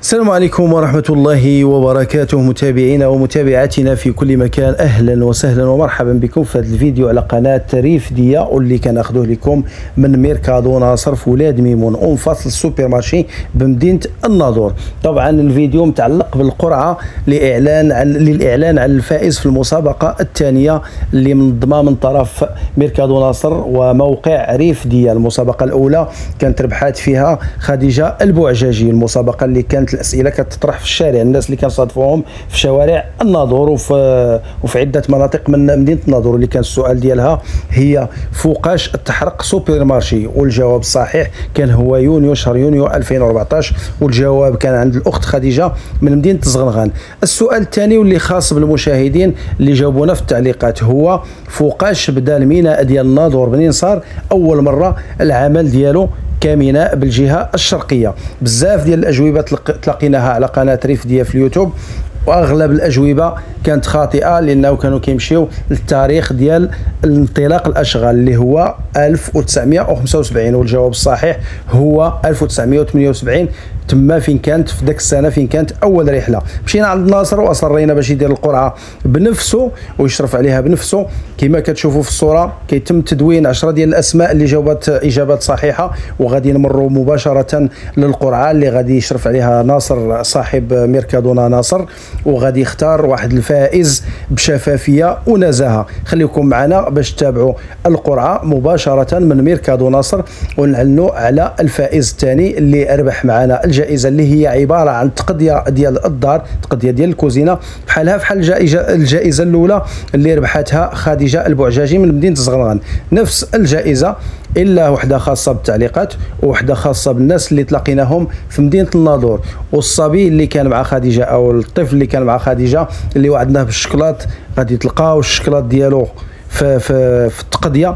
السلام عليكم ورحمة الله وبركاته متابعينا ومتابعاتنا في كل مكان، أهلا وسهلا ومرحبا بكم في هذا الفيديو على قناة ريفدية واللي كناخذوه لكم من ميركادو ناصر في ولاد ميمون ومفصل السوبر مارشي بمدينة الناظور. طبعا الفيديو متعلق بالقرعة للإعلان عن الفائز في المسابقة الثانية اللي منظمة من طرف ميركادو ناصر وموقع ريفدية. المسابقة الأولى كانت ربحات فيها خديجة البوعجاجي، المسابقة اللي كانت الاسئله كتطرح في الشارع، الناس اللي كنصادفوهم في شوارع الناظور وفي عده مناطق من مدينه الناظور. اللي كان السؤال ديالها هي فوقاش تحرق سوبر مارشي، والجواب الصحيح كان هو يونيو، شهر يونيو 2014، والجواب كان عند الاخت خديجه من مدينه زغنغان. السؤال الثاني واللي خاص بالمشاهدين اللي جاوبونا في التعليقات هو فوقاش بدا الميناء ديال الناظور منين صار اول مره العمل ديالو كميناء بالجهه الشرقيه. بزاف ديال الاجوبه تلاقيناها على قناه ريفدية في اليوتيوب، واغلب الاجوبه كانت خاطئه لانه كانوا كيمشيو للتاريخ ديال انطلاق الاشغال اللي هو 1975، والجواب الصحيح هو 1978. تما فين كانت في ذاك السنه فين كانت اول رحله. مشينا عند الناصر واصرينا باش يدير القرعه بنفسه ويشرف عليها بنفسه. كما كتشوفوا في الصوره كيتم تدوين 10 ديال الاسماء اللي جاوبت اجابات صحيحه، وغادي نمروا مباشره للقرعه اللي غادي يشرف عليها ناصر صاحب ميركادونا ناصر، وغادي يختار واحد الفائز بشفافيه ونزاهه. خليكم معنا باش تتابعوا القرعه مباشره من ميركادو ناصر ونعلنوا على الفائز الثاني اللي ربح معنا الجائزه اللي هي عباره عن تقضيه ديال الدار، تقضيه ديال الكوزينه بحالها بحال الجائزه الاولى اللي ربحتها خديجه البوعجاجي من مدينه زغنغان. نفس الجائزه الا وحده خاصه بالتعليقات وحده خاصه بالناس اللي تلاقيناهم في مدينه الناظور. والصبي اللي كان مع خديجه او الطفل اللي كان مع خديجه اللي وعدناه بالشكلاط غادي تلقاو الشكلاط ديالو في التقضيه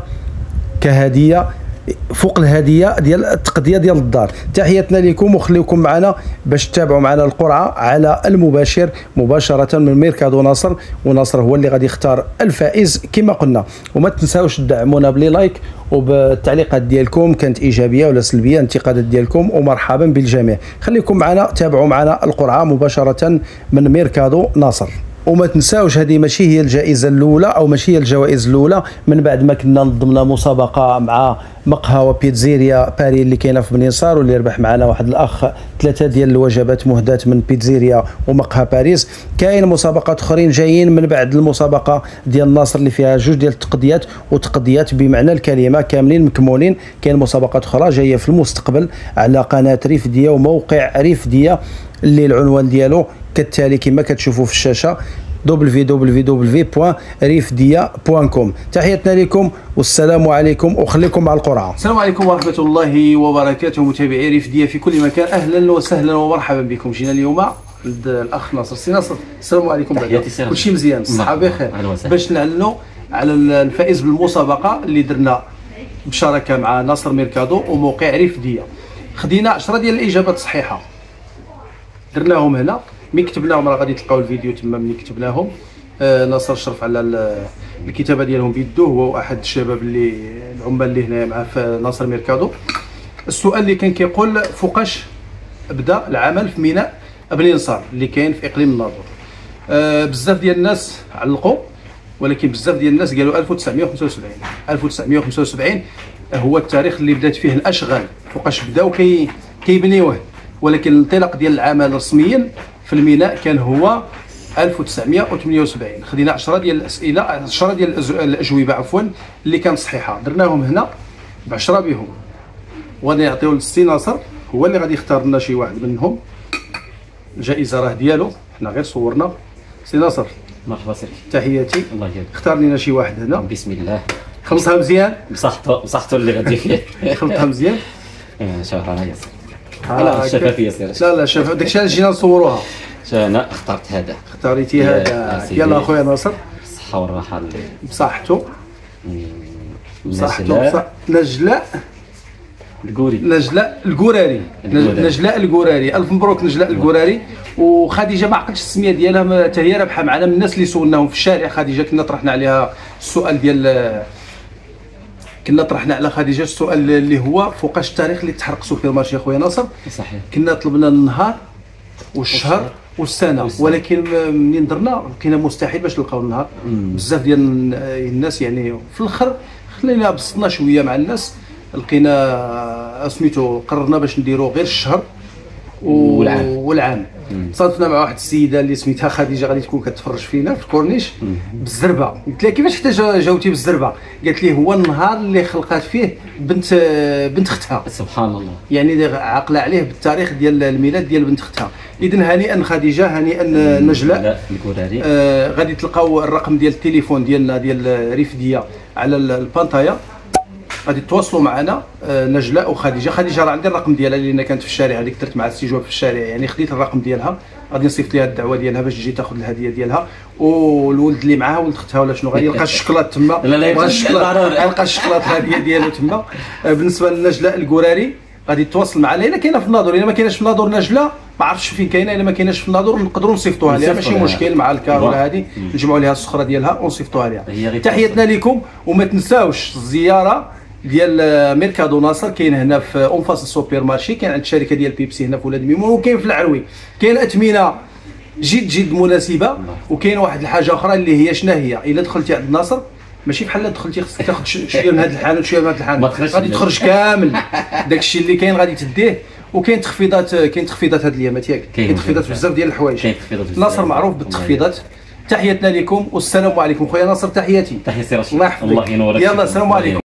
كهديه فوق الهديه ديال التقضيه ديال الدار. تحياتنا لكم وخليكم معنا باش تتابعوا معنا القرعه على المباشر مباشره من ميركادو ناصر، وناصر هو اللي غادي يختار الفائز كما قلنا. وما تنساوش تدعمونا بلي لايك وبالتعليقات ديالكم، كانت ايجابيه ولا سلبيه، انتقادات ديالكم ومرحبا بالجميع. خليكم معنا تابعوا معنا القرعه مباشره من ميركادو ناصر. وما تنساوش هذه ماشي هي الجائزه الاولى او ماشي هي الجوائز الاولى. من بعد ما كنا نظمنا مسابقه مع مقهى وبيتزيريا باري اللي كاينه في بني نصار واللي ربح معنا واحد الاخ 3 ديال الوجبات مهداه من بيتزيريا ومقهى باريس. كاين مسابقات اخرين جايين من بعد المسابقه ديال الناصر اللي فيها 2 ديال التقضيات، وتقضيات بمعنى الكلمه كاملين مكمولين. كاين مسابقات اخرى جايه في المستقبل على قناه ريفدية وموقع ريفدية اللي العنوان ديالو كالتالي كما كتشوفوا في الشاشه www.rifdia.com. تحياتنا لكم والسلام عليكم وخليكم مع القرعه. السلام عليكم ورحمه الله وبركاته متابعي ريفدية في كل مكان، اهلا وسهلا ومرحبا بكم. جينا اليوم عند الاخ ناصر. سي ناصر السلام عليكم. كلشي مزيان؟ الصحه بخير. باش نعلنوا على الفائز بالمسابقه اللي درنا بشراكه مع ناصر ميركادو وموقع ريفدية. خدينا 10 ديال الاجابات الصحيحه درناهم هنا، ملي كتبناهم راه غادي تلقاو الفيديو تما. ملي كتبناهم ناصر شرف على الكتابه ديالهم بيدو، هو احد الشباب اللي العمال اللي هنا معاه في ناصر ميركادو. السؤال اللي كان كيقول فوقاش بدا العمل في ميناء بني نصار اللي كاين في اقليم الناظور. بزاف ديال الناس علقوا، ولكن بزاف ديال الناس قالوا 1975. 1975 هو التاريخ اللي بدات فيه الاشغال، فوقاش بداو كيبنيوه، ولكن الانطلاق ديال العمل رسميا في الميناء كان هو 1978. خدينا 10 ديال الاسئله، 10 ديال الاجوبه عفوا اللي كانت صحيحه، درناهم هنا ب10 بهم، وغادي نعطيو للسي ناصر هو اللي غادي يختار لنا شي واحد منهم. الجائزه راه ديالو، حنا غير صورنا. سي ناصر مرحبا سيدي، تحياتي. الله يجزاك. اختار لنا شي واحد هنا. بسم الله. خلطها مزيان بصحته اللي غادي فيه. خلطها مزيان. شوف انا ياسر لا الشفافيه سير. لا شوف داكشي اللي جينا نصوروها. انا اخترت هذا. اختاريتي هذا. يلا اخويا ناصر بالصحه والراحه بصحته. نجلاء القراري. نجلاء القراري. الف مبروك نجلاء القراري. وخديجه ما عقلتش السميه ديالها حتى هي رابحه معنا من الناس اللي سولناهم في الشارع. خديجه كنا طرحنا عليها السؤال ديال كنا طرحنا على خديجه السؤال اللي هو فوقاش التاريخ اللي تحرق سوبر مارشي اخويا ناصر. صحيح. كنا طلبنا النهار والشهر والسنه. ولكن منين درنا لقينا مستحيل باش نلقاو النهار. بزاف ديال الناس يعني في الاخر خلينا بسطنا شويه مع الناس، لقينا سميتو قررنا باش نديرو غير الشهر والعام. صادفنا مع واحد السيده اللي سميتها خديجه غادي تكون كتفرج فينا في الكورنيش بالزربه. قلت لها كيفاش حتى جاوتي بالزربه؟ قالت لي هو النهار اللي خلقات فيه بنت اختها. سبحان الله، يعني عاقله عليه بالتاريخ ديال الميلاد ديال بنت اختها. اذا هنيئا خديجه، هنيئا نجلاء الكوراري. غادي تلقاو الرقم ديال التليفون ديالنا ديال رفديه على البانطايا، غادي تواصلوا معنا نجلاء وخديجه. خديجه راه عندي الرقم ديالها لان كانت في الشارع، هذيك درت مع الاستجواب في الشارع، يعني خديت الرقم ديالها، غادي نصيفط لها الدعوه ديالها باش تجي تاخذ الهديه ديالها. والولد اللي معاها ولد اختها ولا شنو غادي يلقى الشكلاط تما، يلقى الشكلاط الهديه ديالو تما. بالنسبه لنجلاء الكوراري غادي تواصل معنا الا كاينه في الناظور، الا ما كايناش في الناظور نجلاء ما عرفتش فين كاينه، الا ما كايناش في الناظور نقدروا نصيفطوها لها، ماشي مشكل مع الكار ولا هذه، نجمعوا لها السخره ديالها ونصيفطوها لها. تحياتنا لكم، وما تنساوش الزياره ديال ميركادو ناصر، كاين هنا في اونفاس السوبر مارشي، كاين عند الشركه ديال بيبسي هنا في ولاد ميمون، وكاين في العروي كاين اثمنه جد مناسبه. وكاين واحد الحاجه اخرى اللي هي شنو هي، الا دخلتي عند ناصر ماشي بحال دخلتي خصك تاخذ شويه من هذا الحانوت وشويه من هذا الحانوت، غادي تخرج كامل داك الشيء اللي كاين غادي تديه. وكاين تخفيضات، هاد الايامات ياك، كاين تخفيضات بزاف ديال الحوايج. ناصر معروف بالتخفيضات. تحياتنا لكم والسلام عليكم. خويا ناصر تحياتي. تحياتي رشيد، الله يحفظك. يلا السلام عليكم.